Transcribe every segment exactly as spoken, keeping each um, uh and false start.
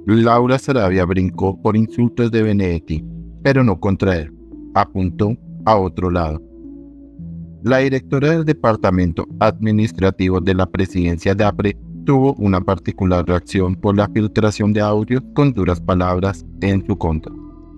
Laura Sarabia brincó por insultos de Benedetti, pero no contra él. Apuntó a otro lado. La directora del Departamento Administrativo de la Presidencia de APRE tuvo una particular reacción por la filtración de audios con duras palabras en su contra.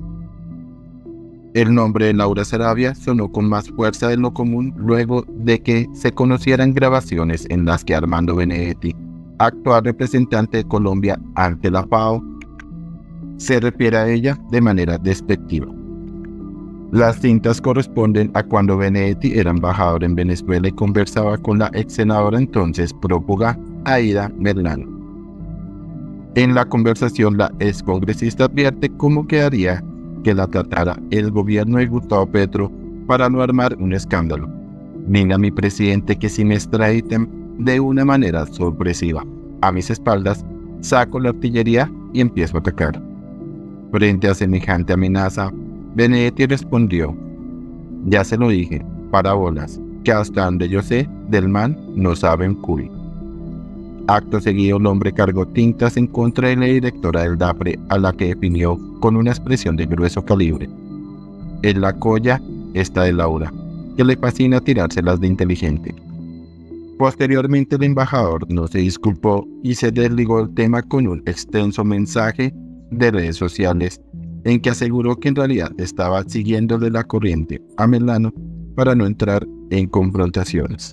El nombre de Laura Sarabia sonó con más fuerza de lo común luego de que se conocieran grabaciones en las que Armando Benedetti, actual representante de Colombia ante la FAO, se refiere a ella de manera despectiva. Las cintas corresponden a cuando Benedetti era embajador en Venezuela y conversaba con la ex senadora entonces prófuga Aida Merlano. En la conversación, la ex congresista advierte cómo quedaría que la tratara el gobierno de Gustavo Petro para no armar un escándalo. Mira a mi presidente que si me extraditan de una manera sorpresiva a mis espaldas, saco la artillería y empiezo a atacar. Frente a semejante amenaza, Benedetti respondió: ya se lo dije, para bolas, que hasta donde yo sé, del man no saben cuy. Acto seguido, el hombre cargó tintas en contra de la directora del DAPRE, a la que definió con una expresión de grueso calibre: en la colla está de Laura, que le fascina tirárselas de inteligente. Posteriormente, el embajador no se disculpó y se desligó del tema con un extenso mensaje de redes sociales en que aseguró que en realidad estaba siguiéndole la corriente a Merlano para no entrar en confrontaciones.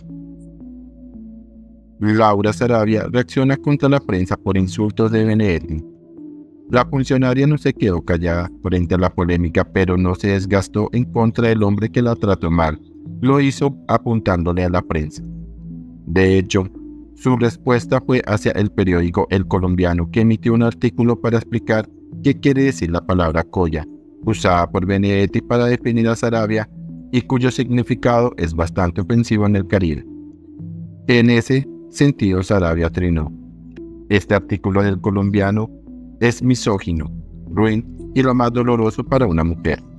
Laura Sarabia reacciona contra la prensa por insultos de Benedetti. La funcionaria no se quedó callada frente a la polémica, pero no se desgastó en contra del hombre que la trató mal. Lo hizo apuntándole a la prensa. De hecho, su respuesta fue hacia el periódico El Colombiano, que emitió un artículo para explicar qué quiere decir la palabra colla, usada por Benedetti para definir a Sarabia y cuyo significado es bastante ofensivo en el Caribe. En ese sentido, Sarabia trinó: este artículo del Colombiano es misógino, ruin y lo más doloroso para una mujer.